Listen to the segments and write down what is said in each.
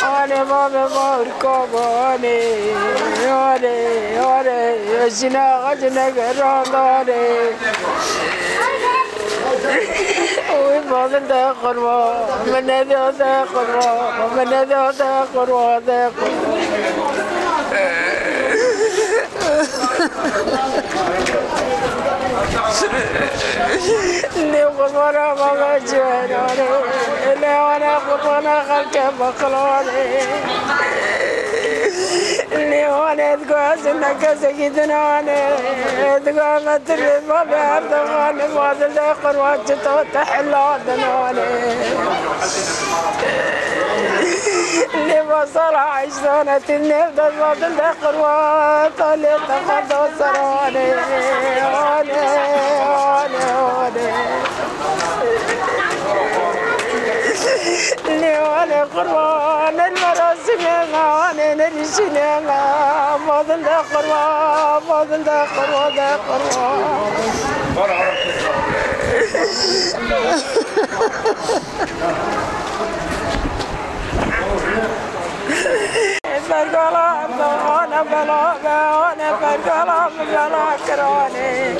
أنا ما بمركب أنا جنا غجنا قراني ويفضل داخل من هذا داخل من هذا داخل وداخل اللي قربنا ما جاني اللي أنا قربنا خلك بخلاني اللي أنا تقاس إنك سكتنا أنا تقاس ما تريد ما بيعرف غاني ما تلاقي وجهه تحلادنا اللي وصل عشتنا تنفذ ما تلاقي وطلع تقدر سراني اللي وانا قربان المراسم انا نرشنا فاضل ذا قربان فاضل ذا قربان ذا قربان فرقلا انا بلا انا فرقلا بلا كراني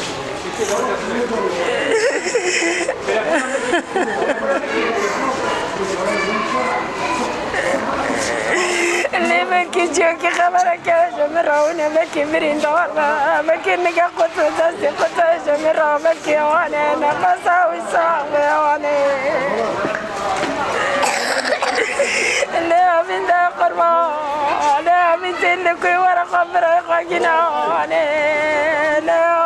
اللي بكي جوكي خبرك يا جمرة بكي برين دورنا بكي نقا قطو دستي قطو جمرة بكي وانا نقصا وصاحبي وانا اللي من دا قربان لا من تلكي ورقة بريقة جناني لا